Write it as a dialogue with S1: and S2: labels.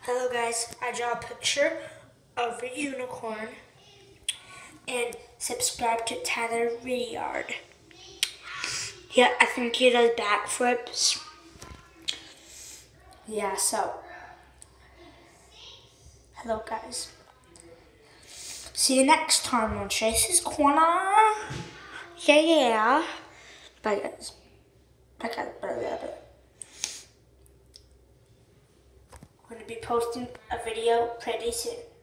S1: Hello guys, I draw a picture of a unicorn and subscribe to Tyler Ridyard. Yeah, I think he does backflips. Yeah, so hello guys. See you next time on Chase's Corner. Yeah. Bye guys. Bye guys. I'm going to be posting a video pretty soon.